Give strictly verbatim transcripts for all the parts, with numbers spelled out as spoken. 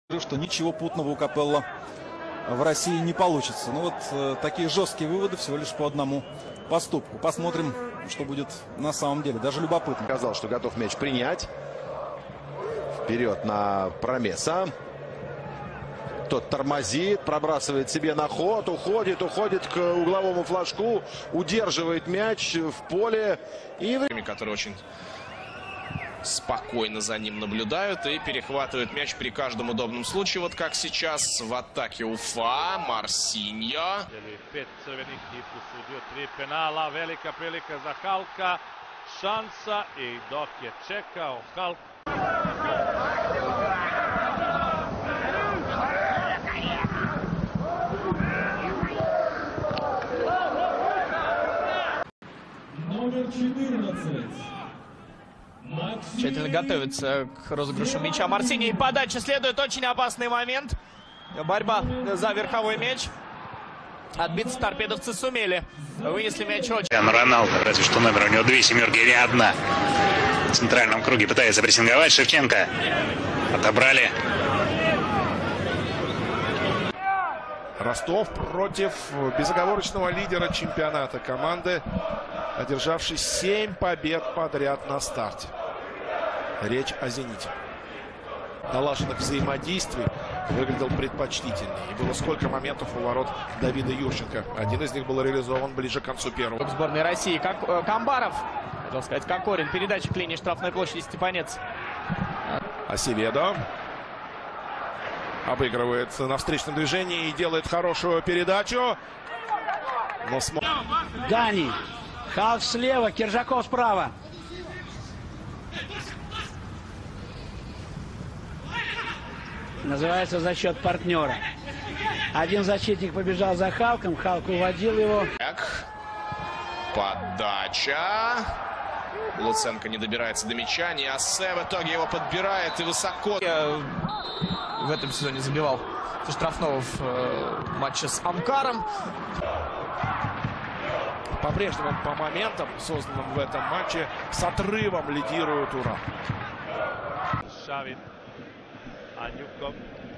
что ничего путного у Капелло в России не получится. Ну вот э, такие жесткие выводы всего лишь по одному поступку. Посмотрим, что будет на самом деле. Даже любопытно. Сказал, что готов мяч принять. Вперед на Промеса. Тот тормозит, пробрасывает себе на ход, уходит, уходит к угловому флажку, удерживает мяч в поле. И... Которые очень спокойно за ним наблюдают и перехватывают мяч при каждом удобном случае. Вот как сейчас в атаке Уфа. Марсиньо. Пет crvenih i posudio tri penala. Velika prilika za Halka. Šansa i dok je čekao Halk. Номер четырнадцать. Тщательно готовится к розыгрышу мяча Марсиньо. И подача следует. Очень опасный момент. Борьба за верховой мяч. Отбиться торпедовцы сумели. Вынесли мяч очень. Роналдо, разве что номер у него две семерки или одна. В центральном круге пытается прессинговать Шевченко. Отобрали. Ростов против безоговорочного лидера чемпионата команды, одержавшей семь побед подряд на старте. Речь о «Зените». Налаженных взаимодействий выглядел предпочтительнее. И было сколько моментов у ворот Давида Юрченко. Один из них был реализован ближе к концу первого. В сборной России как э, Камбаров, хотел сказать, Кокорин. Передача к линии штрафной площади Степанец. Асеведо обыгрывает на встречном движении и делает хорошую передачу. Но см... Гани. Халк слева, Киржаков справа. Называется за счет партнера. Один защитник побежал за Халком, Халк уводил его. Так. Подача. Луценко не добирается до мяча. Ниасе в итоге его подбирает и высоко. Я в этом сезоне забивал штрафного в э, матче с Амкаром. По-прежнему по моментам, созданным в этом матче, с отрывом лидирует Урал. Шавин. Анюков.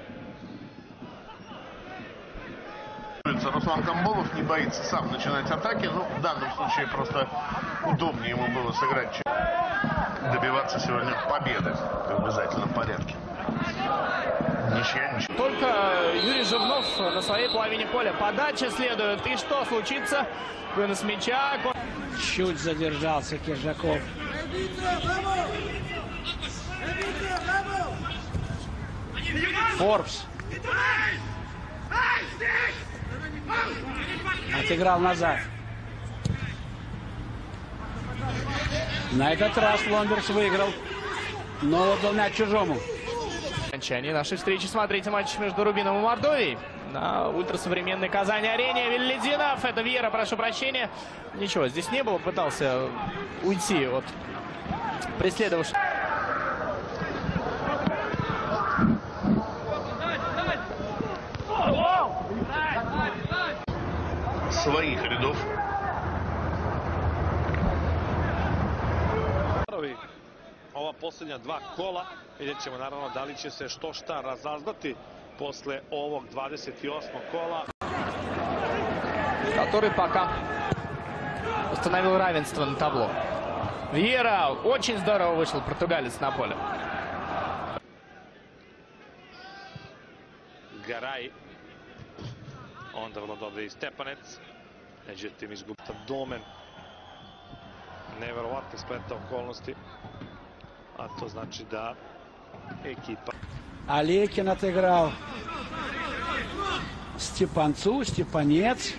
Руслан Камболов не боится сам начинать атаки. Ну, в данном случае просто удобнее ему было сыграть, чем добиваться сегодня победы в обязательном порядке. Ничья, ничья. Только Юрий Живнов на своей половине поля. Подача следует. И что случится? Вынос мяча. Чуть задержался Киржаков. Форбс. Отыграл назад. На этот раз Ломберс выиграл. Но отдал мяч чужому. Окончание нашей встречи. Смотрите матч между Рубином и Мордовией на ультрасовременной Казани-арене. Вильядинов. Это Вьера, прошу прощения. Ничего здесь не было. Пытался уйти от преследовавшего. Своих рядов. Ova posljednja dva kola, vidjet ćemo naravno da li će se što šta razaznati posle ovog dvadeset osmog kola. Который пока установил равенство на табло. Вьера, очень здорово вышел португалец на поле. Garaj. Onda vrlo dobro i Stepanec. Međutim, izgubita Domen. Neverovatni spleta okolnosti. A to znači da ekipa... Алекин отыграл Степанцу, Степанец.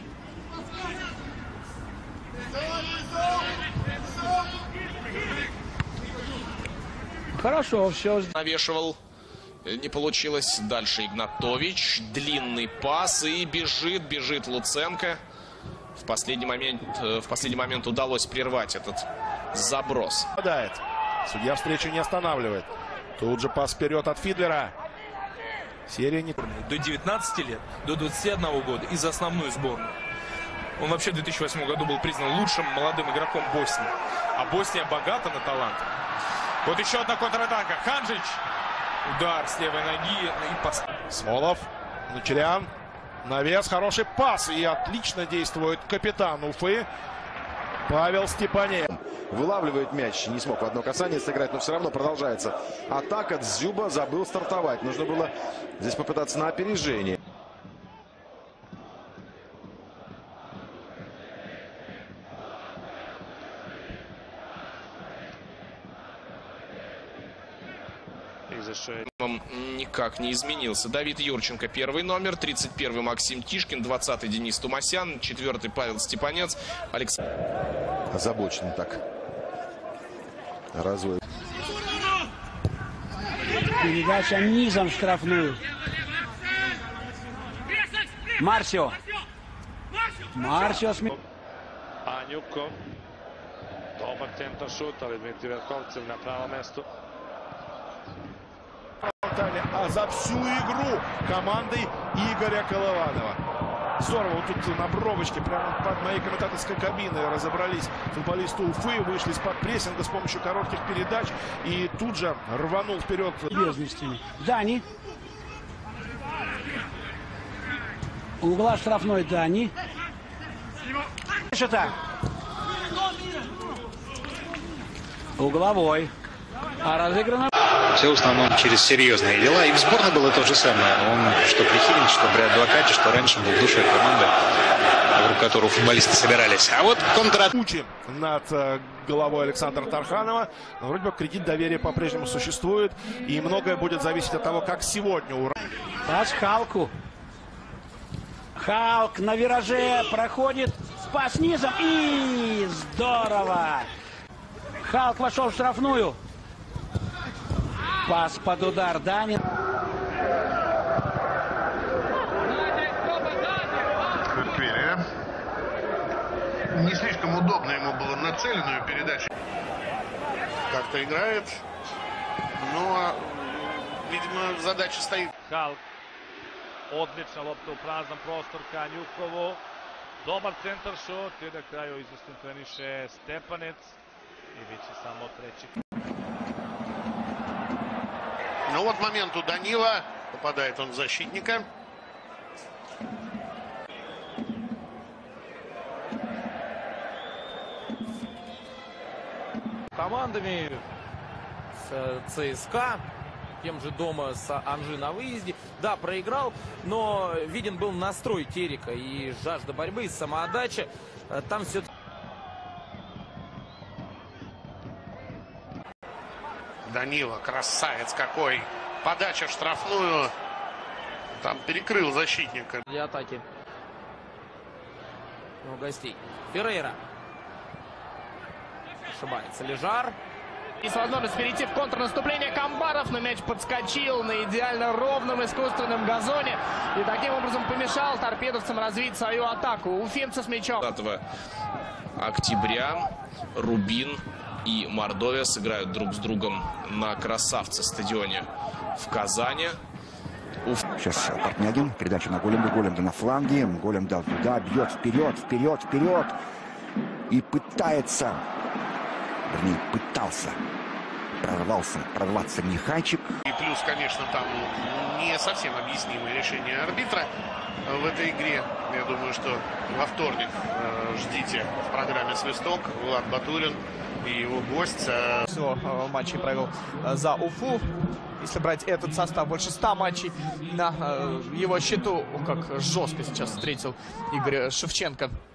Хорошо, все. Навешивал. Не получилось. Дальше Игнатович. Длинный пас. И бежит, бежит Луценко. В последний момент, в последний момент удалось прервать этот заброс. Судья встречу не останавливает. Тут же пас вперед от Фидлера. Серия не... До девятнадцати лет, до двадцати одного года и за основную сборную. Он вообще в две тысячи восьмом году был признан лучшим молодым игроком Боснии. А Босния богата на талант. Вот еще одна контратака. Ханжич Удар с левой ноги и пас. Смолов, Нучерян, навес, хороший пас. И отлично действует капитан Уфы Павел Степаненко. Вылавливает мяч, не смог в одно касание сыграть, но все равно продолжается атака. Дзюба забыл стартовать. Нужно было здесь попытаться на опережение. Никак не изменился. Давид Юрченко первый номер, тридцать первый Максим Тишкин, двадцатый Денис Тумасян, четвертый Павел Степанец, Александр. Озабоченно так. Разводит. Передача низом в штрафную. Марсио. Марсио сме... Анюков. Dobar centar šut, ali Dmitri Verkovcev на правом месте. А за всю игру командой Игоря Колыванова. Здорово, вот тут на бровочке, прямо под моей комментаторской кабиной разобрались футболисты Уфы, вышли из-под прессинга с помощью коротких передач и тут же рванул вперед. Дани. У угла штрафной Дани. Что-то. Угловой. А разыграно. Все в основном через серьезные дела. И в сборной было то же самое. Он что при Химине, что при Адвокате, что раньше был душой команды, вокруг которого футболисты собирались. А вот контра... Кучи над головой Александра Тарханова. Но вроде бы кредит доверия по-прежнему существует. И многое будет зависеть от того, как сегодня ура. Пас Халку. Халк на вираже проходит. Пас низом. И здорово. Халк вошел в штрафную. Пас под удар Дани. Перья. Не слишком удобно ему было нацеленную передачу. Как-то играет. Ну, а, видимо, задача стоит. Халк. Odlična lopta u prazan prostor ka Njukovu. Dobar centar šut i na kraju izvrsno treniše Stepanec. I bit će samo treći. Ну вот момент у Данила. Попадает он в защитника. Командами с ЦСКА, тем же дома с Анжи на выезде. Да, проиграл, но виден был настрой Терека и жажда борьбы, самоотдача. Там все... Данила, красавец какой. Подача в штрафную. Там перекрыл защитника. Для атаки у гостей. Феррейра. Ошибается Лежар. И с возможностью перейти в контрнаступление Камбаров, но мяч подскочил на идеально ровном искусственном газоне и таким образом помешал торпедовцам развить свою атаку. Уфимцы с мячом. двадцатого октября Рубин и Мордовия сыграют друг с другом на Красавце стадионе в Казани. Уф... Сейчас Портнягин, передача на Големда, Големда на фланге, Големда туда, бьет вперед, вперед, вперед и пытается, вернее, пытался, прорвался, прорваться Михайчик. И плюс, конечно, там не совсем объяснимое решение арбитра в этой игре. Я думаю, что во вторник э, ждите в программе «Свисток» Влад Батурин и его гость. Всего матчей провел за Уфу. Если брать этот состав, больше ста матчей на его счету. Как жестко сейчас встретил Игорь Шевченко